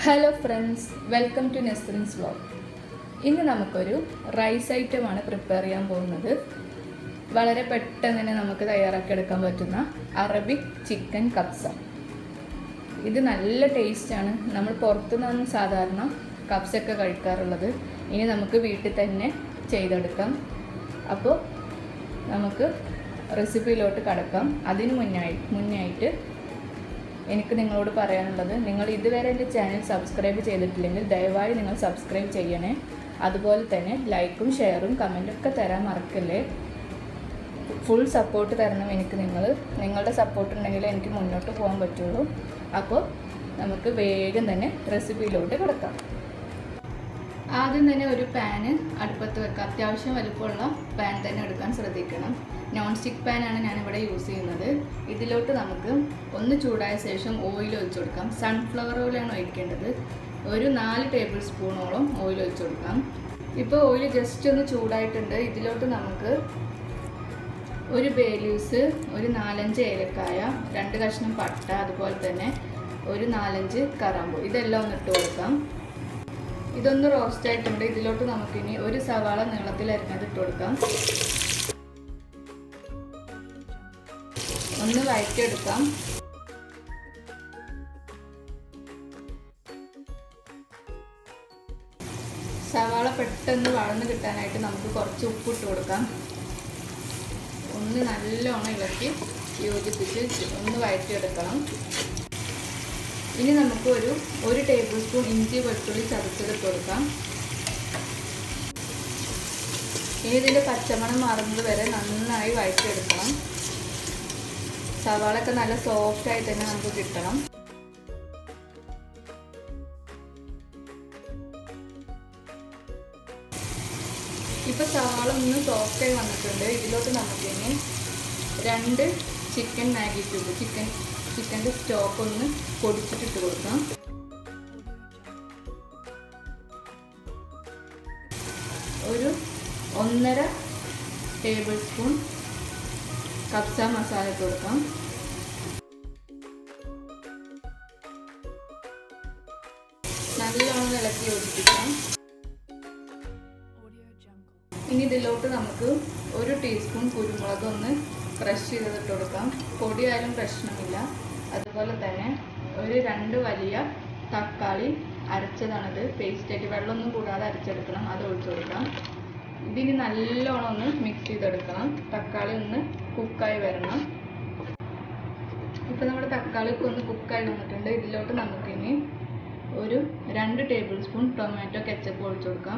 Hello friends, welcome to Nesrin's vlog. ഇന്ന് നമുക്കൊരു rice ഐറ്റമാണ് പ്രിപ്പയർ ചെയ്യാൻ പോകുന്നത്. വളരെ പെട്ടെന്ന് തന്നെ നമുക്ക് തയ്യാറാക്കിയെടുക്കാൻ പറ്റുന്ന അറബിക് ചിക്കൻ കബ്സ. ഇത് നല്ല ടേസ്റ്റാണ്. നമ്മൾ പുറത്തുനിന്നാണ് സാധാരണ കബ്സൊക്കെ കഴിക്കാറുള്ളത്. ഇനി നമുക്ക് വീട്ടിൽ തന്നെ ചെയ്തെടുക്കാം. അപ്പോൾ നമുക്ക് റെസിപ്പിയിലോട്ട് കടക്കാം. അതിന് മുന്നായിട്ട് എനിക്ക് നിങ്ങളോട് പറയാനുള്ളത്, നിങ്ങൾ ഇതുവരെ എൻ്റെ ചാനൽ സബ്സ്ക്രൈബ് ചെയ്തിട്ടില്ലെങ്കിൽ ദയവായി നിങ്ങൾ സബ്സ്ക്രൈബ് ചെയ്യണേ. അതുപോലെ തന്നെ ലൈക്കും ഷെയറും കമൻറ്റും ഒക്കെ തരാൻ മറക്കല്ലേ. ഫുൾ സപ്പോർട്ട് തരണം എനിക്ക്. നിങ്ങളുടെ സപ്പോർട്ട് ഉണ്ടെങ്കിൽ എനിക്ക് മുന്നോട്ട് പോകാൻ പറ്റുള്ളൂ. അപ്പോൾ നമുക്ക് വേഗം തന്നെ റെസിപ്പിയിലോട്ട് കിടക്കാം. ആദ്യം തന്നെ ഒരു പാന് അടുപ്പത്ത് വെക്കാം. അത്യാവശ്യം വലുപ്പമുള്ള പാൻ തന്നെ എടുക്കാൻ ശ്രദ്ധിക്കണം. നോൺ സ്റ്റിക്ക് പാനാണ് ഞാനിവിടെ യൂസ് ചെയ്യുന്നത്. ഇതിലോട്ട് നമുക്ക് ഒന്ന് ചൂടായ ശേഷം ഓയിൽ ഒഴിച്ചു കൊടുക്കാം. സൺഫ്ലവർ ഓയിലാണ് ഒഴിക്കേണ്ടത്. ഒരു 4 ടേബിൾ സ്പൂണോളം ഓയിൽ ഒഴിച്ചു കൊടുക്കാം. ഇപ്പോൾ ഓയിൽ ജസ്റ്റ് ഒന്ന് ചൂടായിട്ടുണ്ട്. ഇതിലോട്ട് നമുക്ക് ഒരു ബേ ലീവ്സ്, ഒരു 4-5 ഏലക്കായ, 2 കഷ്ണം പട്ട, അതുപോലെ തന്നെ ഒരു 4-5 കറാമ്പൂ, ഇതെല്ലാം ഒന്ന് ഇട്ട് കൊടുക്കാം. ഇതൊന്ന് റോസ്റ്റ് ആയിട്ടുണ്ട്. ഇതിലോട്ട് നമുക്കിനി ഒരു സവാള നീളത്തിൽ അരിഞ്ഞത് ഇട്ട് കൊടുക്കാം. ഒന്ന് വഴറ്റിയെടുക്കാം. സവാള പെട്ടെന്ന് വഴന്ന് കിട്ടാനായിട്ട് നമുക്ക് കുറച്ച് ഉപ്പ് ഇട്ട് കൊടുക്കാം. ഒന്ന് നല്ലോണം ഇളക്കി യോജിപ്പിച്ച് ഒന്ന് വഴറ്റിയെടുക്കണം. ഇനി നമുക്ക് ഒരു ടേബിൾ സ്പൂൺ ഇഞ്ചി വെളുത്തുള്ളി ചതച്ചെടുത്ത് കൊടുക്കാം. ഇനി ഇതിൻ്റെ പച്ചമണം മാറുന്നത് വരെ നന്നായി വഴറ്റിയെടുക്കണം. സവാളൊക്കെ നല്ല സോഫ്റ്റായി തന്നെ നമുക്ക് കിട്ടണം. ഇപ്പോൾ സവാള ഒന്ന് സോഫ്റ്റായി വന്നിട്ടുണ്ട്. ഇതിലോട്ട് നമുക്കിനി 2 ചിക്കൻ മാഗി ക്യൂബ്, ചിക്കൻ്റെ സ്റ്റോക്ക് ഒന്ന് പൊടിച്ചിട്ടിട്ട് കൊടുക്കാം. ഒരു 1.5 ടേബിൾ സ്പൂൺ കബ്സ മസാല ഇട്ട് കൊടുക്കാം. നല്ലോണം ഇളക്കി യോജിപ്പിക്കാം. ഇനി ഇതിലോട്ട് നമുക്ക് 1 ടീസ്പൂൺ കുരുമുളക് ഒന്ന് ക്രഷ് ചെയ്തിട്ട് കൊടുക്കാം. പൊടിയായാലും പ്രശ്നമില്ല. അതുപോലെ തന്നെ ഒരു 2 വലിയ തക്കാളി അരച്ചതാണത്, പേസ്റ്റായിട്ട് വെള്ളമൊന്നും കൂടാതെ അരച്ചെടുക്കണം. അത് ഒഴിച്ചു കൊടുക്കാം. ഇതിന് നല്ലോണം ഒന്ന് മിക്സ് ചെയ്തെടുക്കണം. തക്കാളി ഒന്ന് കുക്കായി വരണം. ഇപ്പോൾ നമ്മുടെ തക്കാളിക്ക് ഒന്ന് കുക്കായി വന്നിട്ടുണ്ട്. ഇതിലോട്ട് നമുക്കിനി ഒരു 2 ടേബിൾ സ്പൂൺ ടൊമാറ്റോ കെച്ചപ്പ് ഒഴിച്ചു കൊടുക്കാം.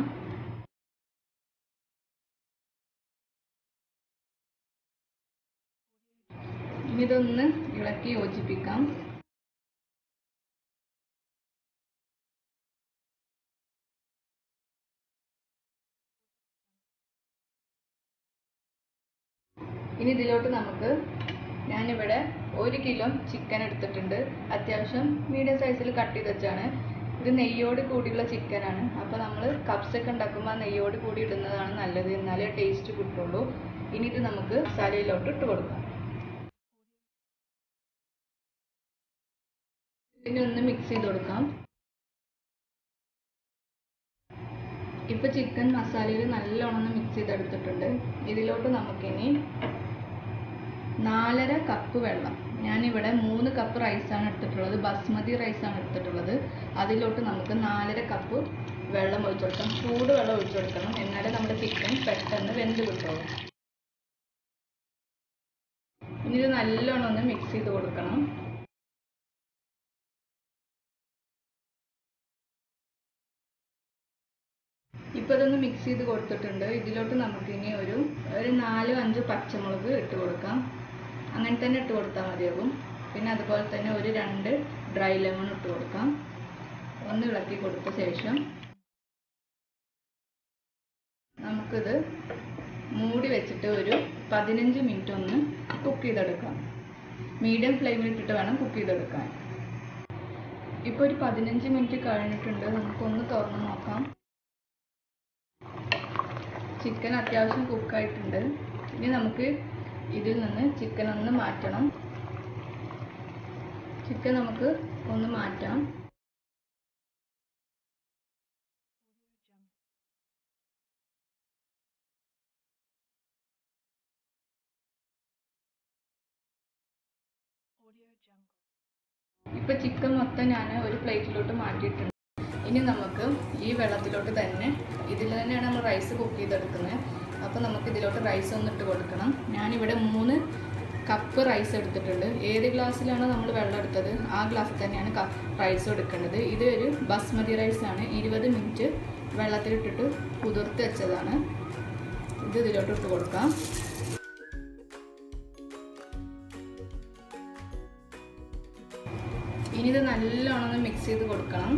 ഇനി ഇതൊന്ന് ഇളക്കി യോജിപ്പിക്കാം. ഇനി ഇതിലോട്ട് ഞാനിവിടെ 1 കിലോ ചിക്കൻ എടുത്തിട്ടുണ്ട്. അത്യാവശ്യം മീഡിയം സൈസിൽ കട്ട് ചെയ്ത് വെച്ചാണ്. ഇത് നെയ്യോട് കൂടിയുള്ള ചിക്കനാണ്. അപ്പോൾ നമ്മൾ കബ്സൊക്കെ ഉണ്ടാക്കുമ്പോൾ നെയ്യോട് കൂടി ഇടുന്നതാണ് നല്ലത്, എന്നാലേ ടേസ്റ്റ് കിട്ടുള്ളൂ. ഇനി ഇത് നമുക്ക് മസാലയിലോട്ട് ഇട്ട് കൊടുക്കാം. ഇനി ഒന്ന് മിക്സ് ചെയ്ത് കൊടുക്കാം. ഇപ്പോൾ ചിക്കൻ മസാലയിൽ നല്ലോണം ഒന്ന് മിക്സ് ചെയ്തെടുത്തിട്ടുണ്ട്. ഇതിലോട്ട് നമുക്കിനി 4.5 കപ്പ് വെള്ളം, ഞാനിവിടെ 3 കപ്പ് റൈസാണ് എടുത്തിട്ടുള്ളത്, ബസ്മതി റൈസാണ് എടുത്തിട്ടുള്ളത്. അതിലോട്ട് നമുക്ക് 4.5 കപ്പ് വെള്ളം ഒഴിച്ചു കൊടുക്കാം. ചൂട് വെള്ളം ഒഴിച്ചു കൊടുക്കണം, എന്നാലേ നമ്മുടെ ചിക്കൻ പെട്ടെന്ന് വെന്ത് കിട്ടുള്ളൂ. ഇനി ഇത് നല്ലോണം ഒന്ന് മിക്സ് ചെയ്ത് കൊടുക്കണം. ഇപ്പോൾ ഇതൊന്ന് മിക്സ് ചെയ്ത് കൊടുത്തിട്ടുണ്ട്. ഇതിലോട്ട് നമുക്കിനി ഒരു 4-5 പച്ചമുളക് ഇട്ട് കൊടുക്കാം. അങ്ങനെ തന്നെ ഇട്ട് കൊടുത്താൽ മതിയാകും. പിന്നെ അതുപോലെ തന്നെ ഒരു 2 ഡ്രൈ ലെമൺ ഇട്ട് കൊടുക്കാം. ഒന്ന് ഇളക്കി കൊടുത്ത ശേഷം നമുക്കിത് മൂടി വെച്ചിട്ട് ഒരു 15 മിനിറ്റ് ഒന്ന് കുക്ക് ചെയ്തെടുക്കാം. മീഡിയം ഫ്ലെയിമിൽ ഇട്ടിട്ട് വേണം കുക്ക് ചെയ്തെടുക്കാൻ. ഇപ്പോൾ ഒരു 15 മിനിറ്റ് കഴിഞ്ഞിട്ടുണ്ട്. നമുക്കൊന്ന് തുറന്ന് നോക്കാം. ചിക്കൻ അത്യാവശ്യം കുക്കായിട്ടുണ്ട്. ഇനി നമുക്ക് ഇതിൽ നിന്ന് ചിക്കൻ ഒന്ന് മാറ്റണം. ചിക്കൻ നമുക്ക് ഒന്ന് മാറ്റാം. ഇപ്പോൾ ചിക്കൻ മൊത്തം ഞാൻ ഒരു പ്ലേറ്റിലോട്ട് മാറ്റിയിട്ടുണ്ട്. ഇനി നമുക്ക് ഈ വെള്ളത്തിലോട്ട് തന്നെ ഇതിൽ തന്നെയാണ് നമ്മൾ റൈസ് കുക്ക് ചെയ്തെടുക്കുന്നത്. അപ്പോൾ നമുക്ക് ഇതിലോട്ട് റൈസ് ഒന്ന് ഇട്ട് കൊടുക്കണം. ഞാനിവിടെ 3 കപ്പ് റൈസ് എടുത്തിട്ടുണ്ട്. ഏത് ഗ്ലാസ്സിലാണോ നമ്മൾ വെള്ളം എടുത്തത് ആ ഗ്ലാസ്സിൽ തന്നെയാണ് റൈസ് എടുക്കേണ്ടത്. ഇത് ഒരു ബസ്മതി റൈസാണ്. 20 മിനിറ്റ് വെള്ളത്തിലിട്ടിട്ട് കുതിർത്ത് വെച്ചതാണ്. ഇത് ഇതിലോട്ട് ഇട്ട് കൊടുക്കാം. ഇനി ഇത് നല്ലോണം ഒന്ന് മിക്സ് ചെയ്ത് കൊടുക്കണം.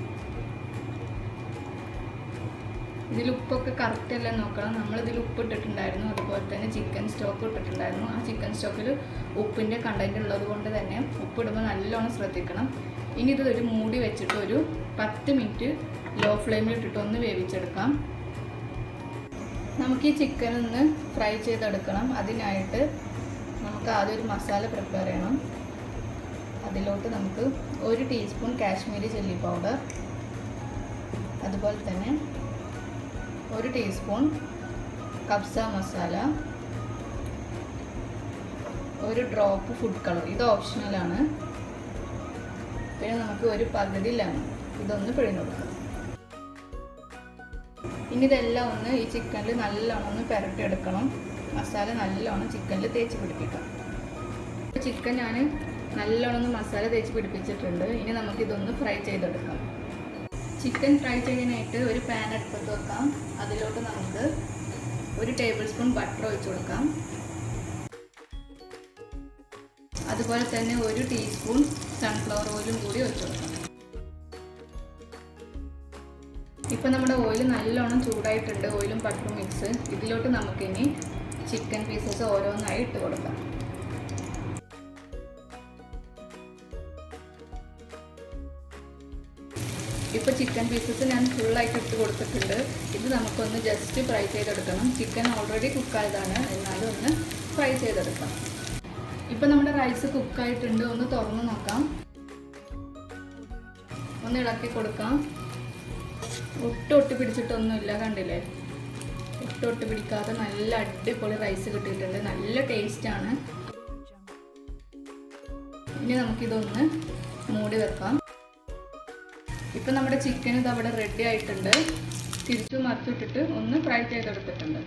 ഇതിൽ ഉപ്പൊക്കെ കറക്റ്റ് അല്ലേ നോക്കണം. നമ്മളിതിൽ ഉപ്പ് ഇട്ടിട്ടുണ്ടായിരുന്നു, അതുപോലെ തന്നെ ചിക്കൻ സ്റ്റോക്ക് ഇട്ടിട്ടുണ്ടായിരുന്നു. ആ ചിക്കൻ സ്റ്റോക്കിൽ ഉപ്പിൻ്റെ കണ്ടൻറ്റ് ഉള്ളത് കൊണ്ട് തന്നെ ഉപ്പിടുമ്പോൾ നല്ലോണം ശ്രദ്ധിക്കണം. ഇനി ഇത് ഒരു മൂടി വെച്ചിട്ട് ഒരു 10 മിനിറ്റ് ലോ ഫ്ലെയിമിൽ ഇട്ടിട്ട് ഒന്ന് വേവിച്ചെടുക്കാം. നമുക്ക് ഈ ചിക്കൻ ഒന്ന് ഫ്രൈ ചെയ്തെടുക്കണം. അതിനായിട്ട് നമുക്ക് ആദ്യം ഒരു മസാല പ്രിപ്പയർ ചെയ്യണം. അതിലോട്ട് നമുക്ക് 1 ടീസ്പൂൺ കാശ്മീരി ചില്ലി പൗഡർ, അതുപോലെ തന്നെ 1 ടീസ്പൂൺ കബ്സ മസാല, 1 ഡ്രോപ്പ് ഫുഡ് കളർ, ഇത് ഓപ്ഷണലാണ്. പിന്നെ നമുക്ക് 1 പകുതി ലെമൺ, ഇതൊന്ന് പിഴിഞ്ഞ് കൊടുക്കാം. ഇനി ഇതെല്ലാം ഒന്ന് ഈ ചിക്കനിൽ നല്ലോണം ഒന്ന് പുരട്ടിയെടുക്കണം. മസാല നല്ലോണം ചിക്കനിൽ തേച്ച് പിടിപ്പിക്കാം. ചിക്കൻ ഞാൻ നല്ലോണം ഒന്ന് മസാല തേച്ച് പിടിപ്പിച്ചിട്ടുണ്ട്. ഇനി നമുക്കിതൊന്ന് ഫ്രൈ ചെയ്തെടുക്കാം. ചിക്കൻ ഫ്രൈ ചെയ്യാനായിട്ട് ഒരു പാൻ അടുപ്പത്ത് വെക്കാം. അതിലോട്ട് നമുക്ക് 1 ടേബിൾ സ്പൂൺ ബട്ടർ ഒഴിച്ച് കൊടുക്കാം. അതുപോലെ തന്നെ 1 ടീസ്പൂൺ സൺഫ്ലവർ ഓയിലും കൂടി ഒഴിച്ച് കൊടുക്കാം. ഇപ്പം നമ്മുടെ ഓയിൽ നല്ലോണം ചൂടായിട്ടുണ്ട്, ഓയിലും ബട്ടറും മിക്സ്. ഇതിലോട്ട് നമുക്കിനി ചിക്കൻ പീസസ് ഓരോന്നായി ഇട്ട് കൊടുക്കാം. ഇപ്പോൾ ചിക്കൻ പീസസ് ഞാൻ ഫുള്ളായിട്ട് ഇട്ട് കൊടുത്തിട്ടുണ്ട്. ഇത് നമുക്കൊന്ന് ജസ്റ്റ് ഫ്രൈ ചെയ്തെടുക്കണം. ചിക്കൻ ഓൾറെഡി കുക്കായതാണ്, എന്നാലും ഒന്ന് ഫ്രൈ ചെയ്തെടുക്കാം. ഇപ്പോൾ നമ്മുടെ റൈസ് കുക്കായിട്ടുണ്ട്. ഒന്ന് തുറന്ന് നോക്കാം. ഒന്ന് ഇളക്കി കൊടുക്കാം. ഒട്ട് പിടിച്ചിട്ടൊന്നുമില്ല, കണ്ടില്ലേ? ഒട്ട് പിടിക്കാതെ നല്ല അടിപൊളി റൈസ് കിട്ടിയിട്ടുണ്ട്. നല്ല ടേസ്റ്റാണ്. ഇനി നമുക്കിതൊന്ന് മൂടി വെക്കാം. ഇപ്പം നമ്മുടെ ചിക്കൻ ഇത് അവിടെ റെഡി ആയിട്ടുണ്ട്. തിരിച്ചു മറിച്ചിട്ടിട്ട് ഒന്ന് ഫ്രൈ ചെയ്തെടുത്തിട്ടുണ്ട്.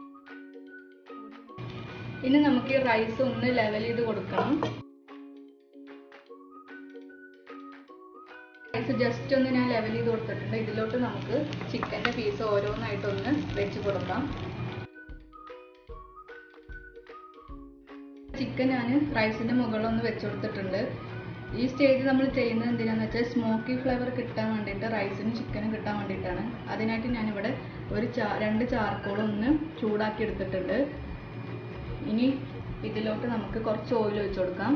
ഇനി നമുക്ക് ഈ റൈസ് ഒന്ന് ലെവൽ ചെയ്ത് കൊടുക്കണം. റൈസ് ജസ്റ്റ് ഒന്ന് ഞാൻ ലെവൽ ചെയ്ത് കൊടുത്തിട്ടുണ്ട്. ഇതിലോട്ട് നമുക്ക് ചിക്കൻ്റെ പീസ് ഓരോന്നായിട്ടൊന്ന് വെച്ച് കൊടുക്കാം. ചിക്കൻ ഞാൻ റൈസിൻ്റെ മുകളിലൊന്ന് വെച്ച് കൊടുത്തിട്ടുണ്ട്. ഈ സ്റ്റേജ് നമ്മൾ ചെയ്യുന്നത് എന്തിനാണെന്ന് വെച്ചാൽ സ്മോക്കി ഫ്ലേവർ കിട്ടാൻ വേണ്ടിയിട്ട്, റൈസിനും ചിക്കനും കിട്ടാൻ വേണ്ടിയിട്ടാണ്. അതിനായിട്ട് ഞാനിവിടെ 2 ചാർക്കോൾ ഒന്ന് ചൂടാക്കി എടുത്തിട്ടുണ്ട്. ഇനി ഇതിലോട്ട് നമുക്ക് കുറച്ച് ഓയിൽ ഒഴിച്ച് കൊടുക്കാം.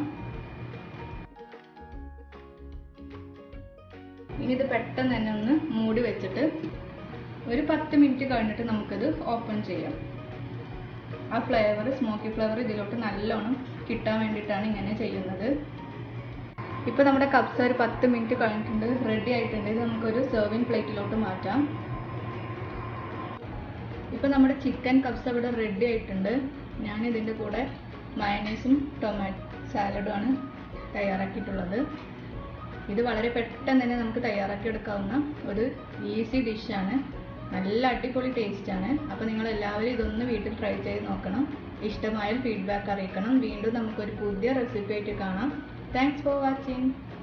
ഇനി ഇത് പെട്ടെന്ന് തന്നെ ഒന്ന് മൂടി വെച്ചിട്ട് ഒരു 10 മിനിറ്റ് കഴിഞ്ഞിട്ട് നമുക്കിത് ഓപ്പൺ ചെയ്യാം. ആ ഫ്ലേവർ, സ്മോക്കി ഫ്ലേവർ ഇതിലോട്ട് നല്ലോണം കിട്ടാൻ വേണ്ടിയിട്ടാണ് ഇങ്ങനെ ചെയ്യുന്നത്. ഇപ്പോൾ നമ്മുടെ കബ്സ ഒരു 10 മിനിറ്റ് കഴിഞ്ഞിട്ടുണ്ട്, റെഡി ആയിട്ടുണ്ട്. ഇത് നമുക്കൊരു സെർവിങ് പ്ലേറ്റിലോട്ട് മാറ്റാം. ഇപ്പോൾ നമ്മുടെ ചിക്കൻ കബ്സ ഇവിടെ റെഡി ആയിട്ടുണ്ട്. ഞാൻ ഇതിൻ്റെ കൂടെ മയണൈസും ടൊമാറ്റോ സാലഡുമാണ് തയ്യാറാക്കിയിട്ടുള്ളത്. ഇത് വളരെ പെട്ടെന്ന് തന്നെ നമുക്ക് തയ്യാറാക്കി എടുക്കാവുന്ന ഒരു ഈസി ഡിഷാണ്. നല്ല അടിപൊളി ടേസ്റ്റാണ്. അപ്പോൾ നിങ്ങളെല്ലാവരും ഇതൊന്ന് വീട്ടിൽ ട്രൈ ചെയ്ത് നോക്കണം. ഇഷ്ടമായാൽ ഫീഡ്ബാക്ക് അറിയിക്കണം. വീണ്ടും നമുക്കൊരു പുതിയ റെസിപ്പി ആയിട്ട് കാണാം. Thanks for watching.